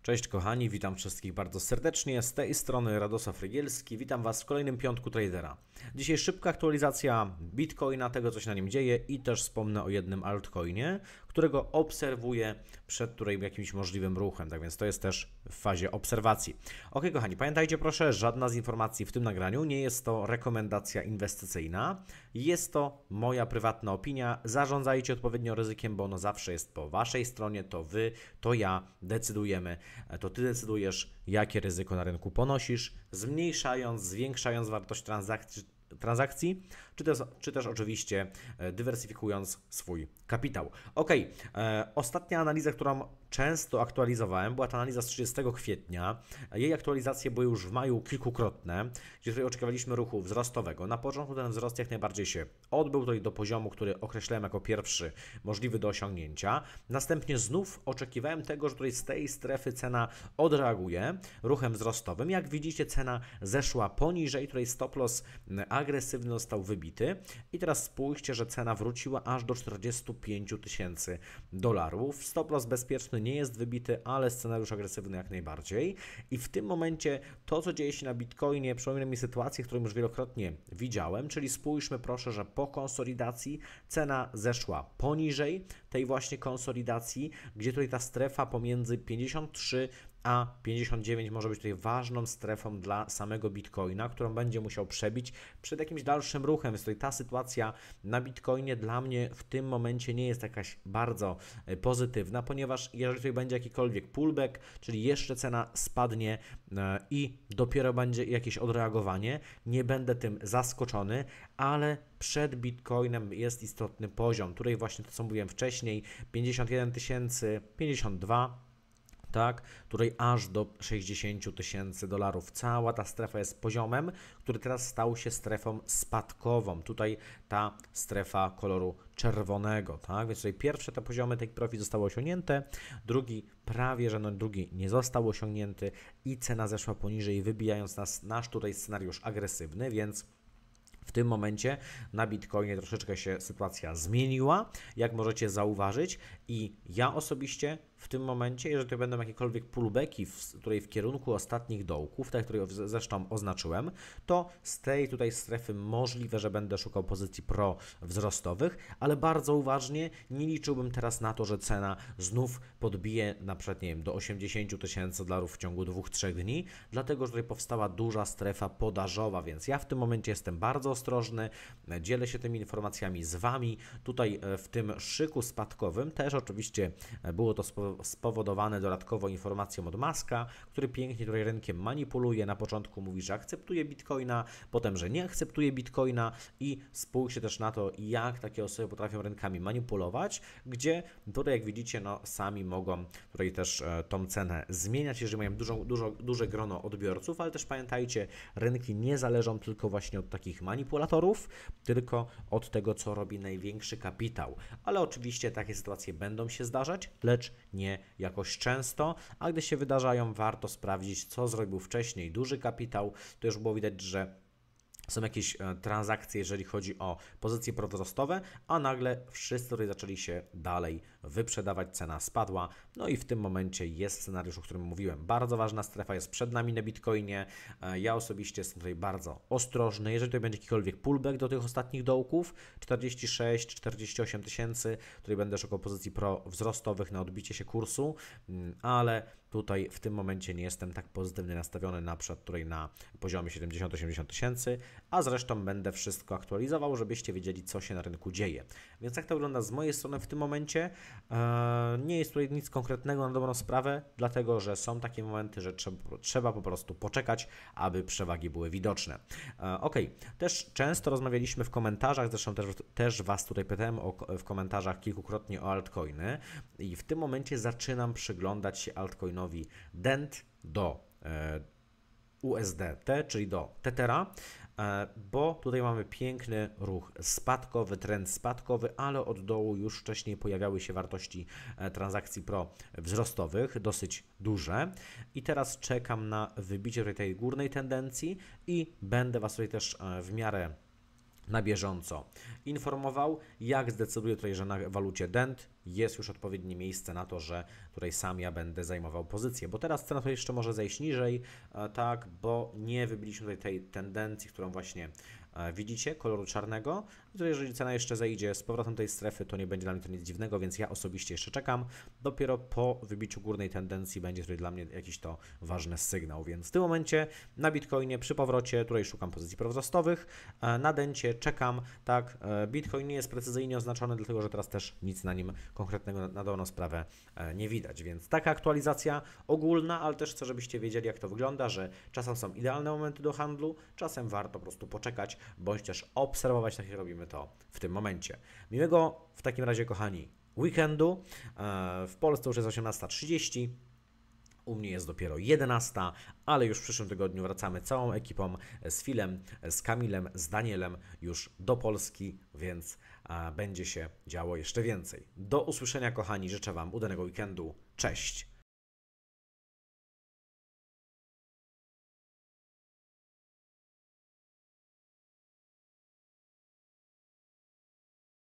Cześć kochani, witam wszystkich bardzo serdecznie, z tej strony Radosław Rygielski, witam Was w kolejnym piątku tradera. Dzisiaj szybka aktualizacja Bitcoina, tego co się na nim dzieje i też wspomnę o jednym altcoinie, którego obserwuję przed jakimś możliwym ruchem, tak więc to jest też w fazie obserwacji. Ok kochani, pamiętajcie proszę, żadna z informacji w tym nagraniu nie jest to rekomendacja inwestycyjna, jest to moja prywatna opinia, zarządzajcie odpowiednio ryzykiem, bo ono zawsze jest po Waszej stronie, to Wy, to ja decydujemy. To Ty decydujesz, jakie ryzyko na rynku ponosisz, zmniejszając, zwiększając wartość transakcji, czy też oczywiście dywersyfikując swój kapitał. Ok, ostatnia analiza, którą często aktualizowałem, była ta analiza z 30 kwietnia. Jej aktualizacje były już w maju kilkukrotne, gdzie tutaj oczekiwaliśmy ruchu wzrostowego. Na początku ten wzrost jak najbardziej się odbył tutaj do poziomu, który określałem jako pierwszy możliwy do osiągnięcia. Następnie znów oczekiwałem tego, że tutaj z tej strefy cena odreaguje ruchem wzrostowym. Jak widzicie, cena zeszła poniżej, tutaj stop loss agresywny został wybity i teraz spójrzcie, że cena wróciła aż do 45 tysięcy dolarów. Stop loss bezpieczny nie jest wybity, ale scenariusz agresywny jak najbardziej. I w tym momencie to, co dzieje się na Bitcoinie, przypomina mi sytuację, którą już wielokrotnie widziałem, czyli spójrzmy proszę, że po konsolidacji cena zeszła poniżej tej właśnie konsolidacji, gdzie tutaj ta strefa pomiędzy 53 a 59 może być tutaj ważną strefą dla samego Bitcoina, którą będzie musiał przebić przed jakimś dalszym ruchem. Więc tutaj ta sytuacja na Bitcoinie dla mnie w tym momencie nie jest jakaś bardzo pozytywna, ponieważ jeżeli tutaj będzie jakikolwiek pullback, czyli jeszcze cena spadnie i dopiero będzie jakieś odreagowanie, nie będę tym zaskoczony, ale przed Bitcoinem jest istotny poziom. Tutaj właśnie to, co mówiłem wcześniej, 51 tysięcy, 52, tak, tutaj aż do 60 tysięcy dolarów. Cała ta strefa jest poziomem, który teraz stał się strefą spadkową. Tutaj ta strefa koloru czerwonego, tak, więc tutaj pierwsze te poziomy take profit zostały osiągnięte, drugi prawie, że drugi nie został osiągnięty i cena zeszła poniżej, wybijając nasz tutaj scenariusz agresywny, więc w tym momencie na Bitcoinie troszeczkę się sytuacja zmieniła, jak możecie zauważyć, i ja osobiście w tym momencie, jeżeli to będą jakiekolwiek pullbacki w kierunku ostatnich dołków, te, które zresztą oznaczyłem, to z tej tutaj strefy możliwe, że będę szukał pozycji pro-wzrostowych, ale bardzo uważnie nie liczyłbym teraz na to, że cena znów podbije na przykład, nie wiem, do 80 tysięcy dolarów w ciągu 2-3 dni, dlatego że tutaj powstała duża strefa podażowa, więc ja w tym momencie jestem bardzo ostrożny, dzielę się tymi informacjami z Wami. Tutaj w tym szyku spadkowym też oczywiście było to spowodowane dodatkowo informacją od Muska, który pięknie tutaj rynkiem manipuluje. Na początku mówi, że akceptuje Bitcoina, potem, że nie akceptuje Bitcoina i spójrzcie też na to, jak takie osoby potrafią rynkami manipulować, gdzie tutaj jak widzicie, no sami mogą tutaj też tą cenę zmieniać, jeżeli mają duże grono odbiorców, ale też pamiętajcie, rynki nie zależą tylko właśnie od takich manipulatorów, tylko od tego, co robi największy kapitał. Ale oczywiście takie sytuacje będą się zdarzać, lecz nie jakoś często, a gdy się wydarzają, warto sprawdzić, co zrobił wcześniej duży kapitał. To już było widać, że są jakieś transakcje, jeżeli chodzi o pozycje prowzrostowe, a nagle wszyscy tutaj zaczęli się dalej wyprzedawać, cena spadła, no i w tym momencie jest scenariusz, o którym mówiłem. Bardzo ważna strefa jest przed nami na Bitcoinie. Ja osobiście jestem tutaj bardzo ostrożny. Jeżeli tutaj będzie jakikolwiek pullback do tych ostatnich dołków, 46-48 tysięcy, tutaj będę szukał pozycji prowzrostowych na odbicie się kursu, ale tutaj w tym momencie nie jestem tak pozytywnie nastawiony, na przykład tutaj na poziomie 70-80 tysięcy, a zresztą będę wszystko aktualizował, żebyście wiedzieli, co się na rynku dzieje. Więc jak to wygląda z mojej strony w tym momencie? Nie jest tutaj nic konkretnego na dobrą sprawę, dlatego że są takie momenty, że trzeba po prostu poczekać, aby przewagi były widoczne. Ok, też często rozmawialiśmy w komentarzach, zresztą też Was tutaj pytałem w komentarzach kilkukrotnie o altcoiny i w tym momencie zaczynam przyglądać się altcoinowi DENT do USDT, czyli do Tethera, bo tutaj mamy piękny ruch spadkowy, trend spadkowy, ale od dołu już wcześniej pojawiały się wartości transakcji wzrostowych, dosyć duże i teraz czekam na wybicie tej górnej tendencji i będę Was tutaj też w miarę na bieżąco informował. Jak zdecyduje tutaj, że na walucie DENT jest już odpowiednie miejsce na to, że tutaj sam ja będę zajmował pozycję, bo teraz cena to jeszcze może zejść niżej, tak, bo nie wybiliśmy tutaj tej tendencji, którą właśnie widzicie, koloru czarnego. I to jeżeli cena jeszcze zejdzie z powrotem tej strefy, to nie będzie dla mnie to nic dziwnego, więc ja osobiście jeszcze czekam. Dopiero po wybiciu górnej tendencji będzie tutaj dla mnie jakiś to ważny sygnał, więc w tym momencie na Bitcoinie przy powrocie tutaj szukam pozycji prowzrostowych, na dencie czekam, tak, Bitcoin nie jest precyzyjnie oznaczony, dlatego że teraz też nic na nim konkretnego na dobrą sprawę nie widać, więc taka aktualizacja ogólna, ale też chcę, żebyście wiedzieli, jak to wygląda, że czasem są idealne momenty do handlu, czasem warto po prostu poczekać, bądź też obserwować, tak jak robimy to w tym momencie. Miłego w takim razie, kochani, weekendu. W Polsce już jest 18:30. U mnie jest dopiero 11, ale już w przyszłym tygodniu wracamy całą ekipą z Filem, z Kamilem, z Danielem już do Polski, więc będzie się działo jeszcze więcej. Do usłyszenia, kochani, życzę Wam udanego weekendu. Cześć!